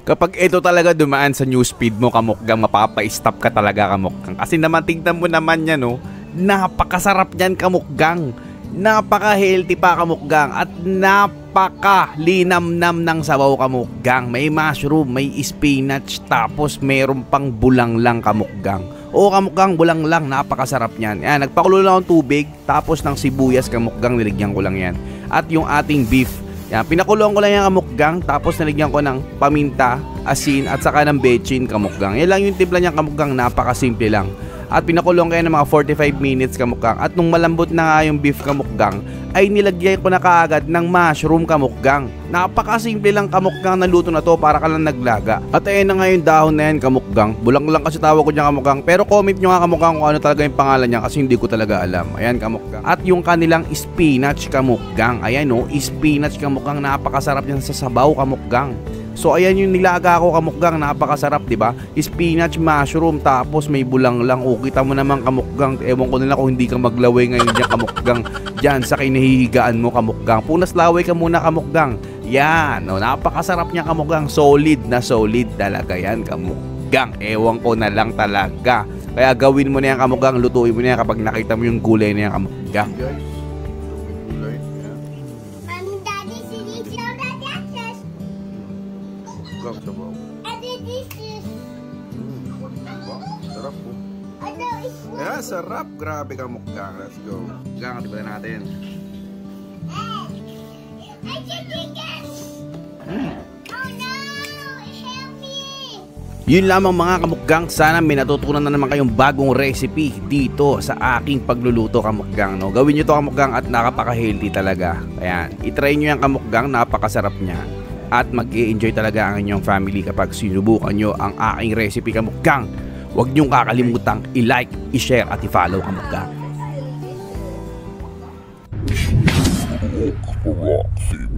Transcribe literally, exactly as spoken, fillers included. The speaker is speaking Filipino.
Kapag ito talaga dumaan sa newsfeed mo, kamukgang, mapapa-stop ka talaga, kamukgang. Kasi naman tingnan mo naman yan, no? Napakasarap yan, kamukgang. Napaka-healthy pa, kamukgang. At napaka-linamnam ng sabaw, kamukgang. May mushroom, may spinach, tapos meron pang bulanglang, kamukgang. O kamukgang, bulanglang, napakasarap yan. Yan, nagpakulo lang akong tubig, tapos ng sibuyas, kamukgang, niligyan ko lang yan. At yung ating beef, yan, pinakulong ko lang yung kamukgang, tapos naligyan ko ng paminta, asin, at saka ng bechin, kamukgang. Yan lang yung timpla niyang, kamukgang, napakasimple lang. At pinakulong kayo ng mga forty-five minutes, kamukgang. At nung malambot na nga yung beef, kamukgang, ay nilagyan ko na kaagad ng mushroom, kamukgang. Napakasimple lang, kamukgang, na luto na to, para ka lang naglaga. At ayun na nga yung dahon na yan, kamukgang. Bulang lang kasi tawag ko niya, kamukgang. Pero comment nyo nga, kamukgang, kung ano talaga yung pangalan niya, kasi hindi ko talaga alam. Ayan, kamukgang. At yung kanilang spinach, kamukgang. Ayan, no, spinach, kamukgang, napakasarap yan sa sabaw, kamukgang. So ayan yung nilaga ko, kamukgang, napakasarap, di ba? Spinach, mushroom, tapos may bulanglang. O kita mo naman, kamukgang, ewan ko nila kung hindi ka maglaway ngayon diyan, kamukgang, diyan sa kinahihigaan mo, kamukgang. Punas laway ka muna, kamukgang. Yan, no, napakasarap niya, kamukgang. Solid na solid talaga yan, kamukgang. Ewan ko na lang talaga. Kaya gawin mo na yan, kamukgang, lutuin mo na yan kapag nakita mo yung gulay na yan, kamukgang. Yeah, sarap. Grabe, kamukgang. Let's go. Kamukgang, tiba natin. Mm. Yun lamang mga kamukgang. Sana may natutunan na naman kayong bagong recipe dito sa aking pagluluto, kamukgang, no? Gawin nyo to, kamukgang, at napaka-healthy talaga. Ayan, itry nyo yan, kamukgang. Napakasarap niya. At mag-i-enjoy talaga ang inyong family kapag sinubukan nyo ang aking recipe, kamukgang. Huwag niyong kakalimutang i-like, i-share at i-follow, kamukgang.